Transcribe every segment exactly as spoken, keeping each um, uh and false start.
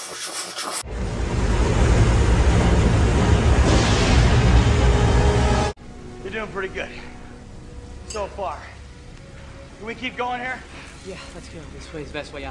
You're doing pretty good so far. Can we keep going here? Yeah, let's go. This way is the best way out.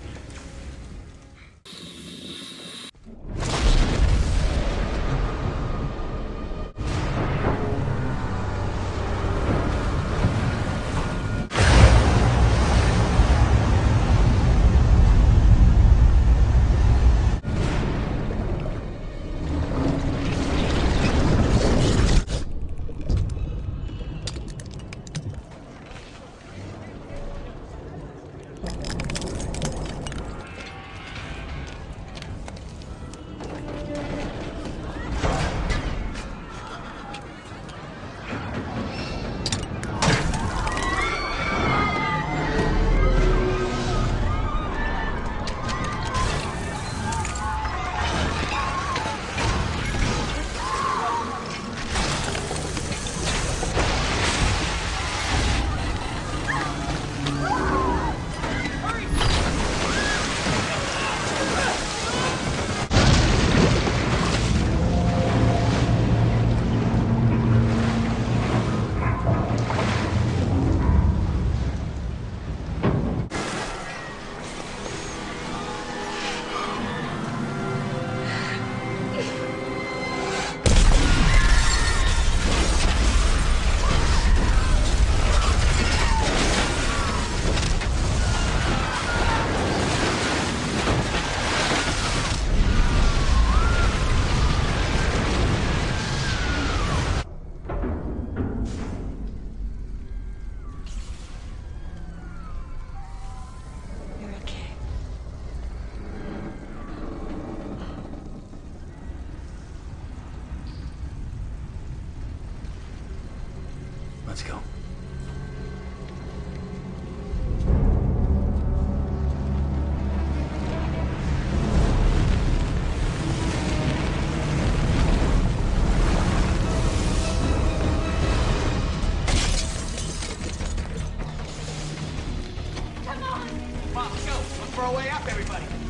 Let's go. Come on, let's go. Look for a way up, everybody.